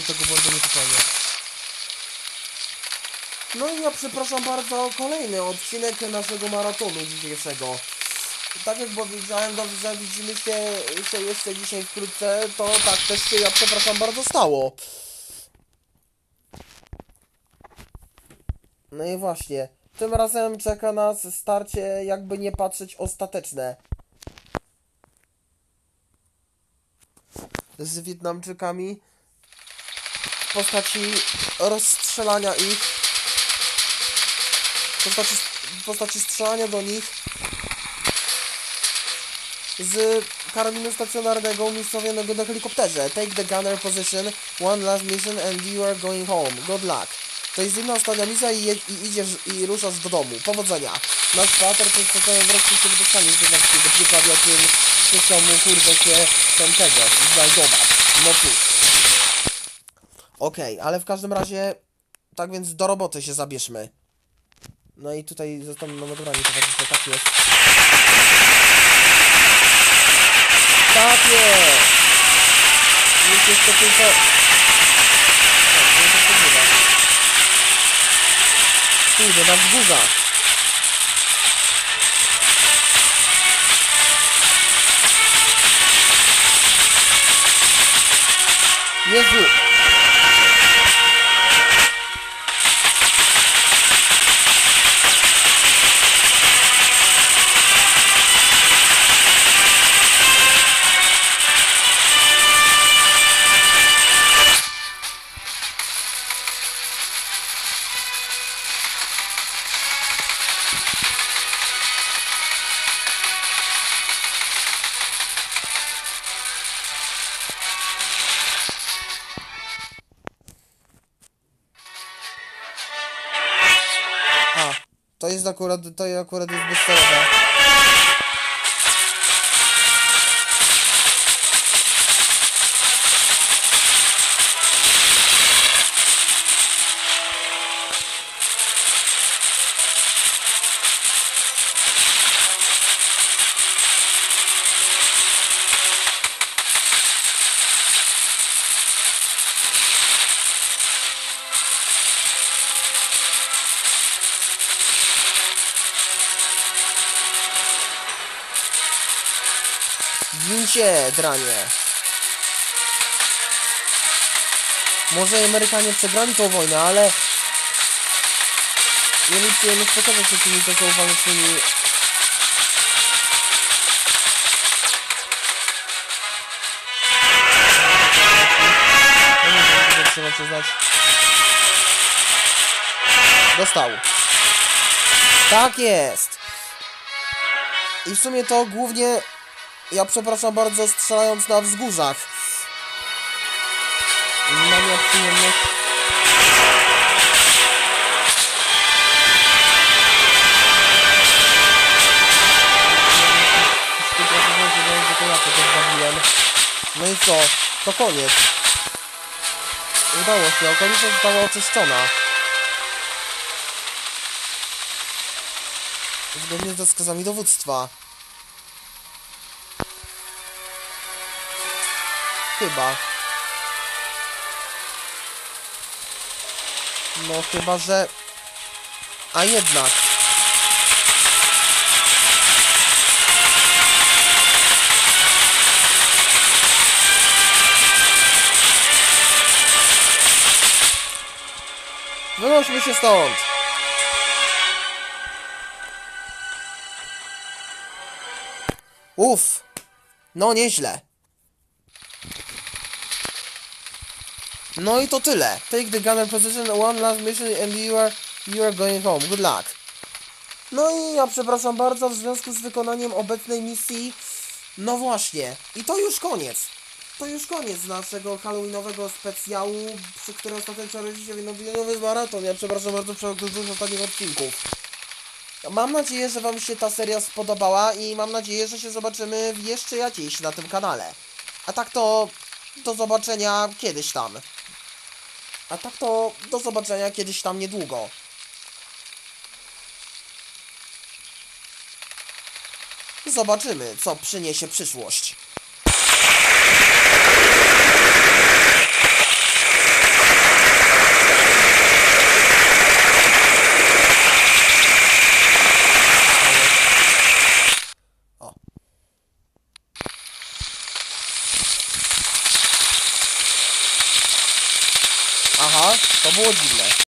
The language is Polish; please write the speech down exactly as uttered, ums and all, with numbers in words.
tego błędu nie popełnię. No i ja przepraszam bardzo, kolejny odcinek naszego maratonu dzisiejszego. Tak jak powiedziałem, dobrze, że widzimy się, się jeszcze dzisiaj wkrótce, to tak też się, ja przepraszam bardzo, stało. No i właśnie, tym razem czeka nas starcie, jakby nie patrzeć, ostateczne. Z Wietnamczykami w postaci rozstrzelania ich, w postaci, w postaci strzelania do nich z karabinu stacjonarnego umiejscowionego na helikopterze. Take the gunner position, one last mission and you are going home. Good luck. To jest jedna ostatnia misja i, je, i idziesz i ruszasz do domu. Powodzenia. Nasz pater przedstawiają wreszcie się wydostanie z jednego piekła, w jakim przyszło mu kurde się ten tego znajdować. No tu. Okej, okay, ale w każdym razie tak więc do roboty się zabierzmy. No i tutaj zostaną nam odebrani, to właśnie tak jest. Tak jest! Jest jeszcze tylko... Kurde, na wzgórzach. Jezu! To jest akurat, to akurat jest bezcelowe. Gincie, dranie. Może Amerykanie przegrali tą wojnę, ale nie liczyłem spotkać się z tymi taką walecznymi. Trzeba przyznać. Dostał. Tak jest. I w sumie to głównie, ja przepraszam bardzo, strzelając na wzgórzach. Mam jak przyjemność. No i co? To koniec. Udało się, okolica została oczyszczona. Zgodnie z rozkazami dowództwa. Chyba. No chyba, że... A jednak. Wynośmy się stąd. Uff. No nieźle. No i to tyle. Take the gunner position, one last mission and you are, you are going home. Good luck. No i ja przepraszam bardzo, w związku z wykonaniem obecnej misji, no właśnie. I to już koniec. To już koniec naszego halloweenowego specjału, przy którym ostatecznie rodzi się jednodniowy maraton. Ja przepraszam bardzo, przepraszam ostatnich odcinków. Mam nadzieję, że wam się ta seria spodobała i mam nadzieję, że się zobaczymy jeszcze jakiejś na tym kanale. A tak to do zobaczenia kiedyś tam. A tak to do zobaczenia kiedyś tam niedługo. Zobaczymy, co przyniesie przyszłość. Aha, to było dziwne.